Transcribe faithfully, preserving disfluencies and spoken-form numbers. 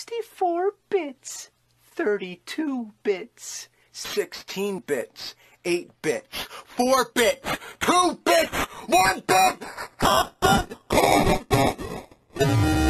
sixty-four bits, thirty-two bits, sixteen bits, eight bits, four bits, two bits, one bit.